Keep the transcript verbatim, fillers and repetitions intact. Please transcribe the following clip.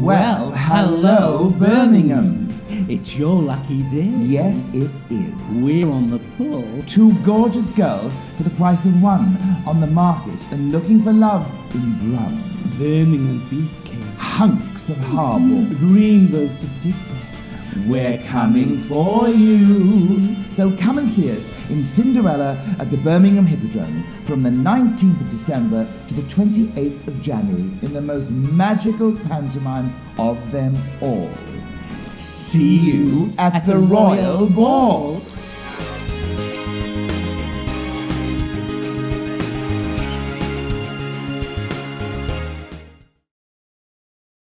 Well, hello, Birmingham. It's your lucky day. Yes, it is. We're on the pull. Two gorgeous girls for the price of one, on the market and looking for love in Brum. Birmingham Beefcakes. Hunks of Harborne. Dreamboats of Digbeth. We're coming for you. So come and see us in Cinderella at the Birmingham Hippodrome from the nineteenth of December to the twenty-eighth of January in the most magical pantomime of them all. See you at, at the, the Royal, Royal Ball. Ball.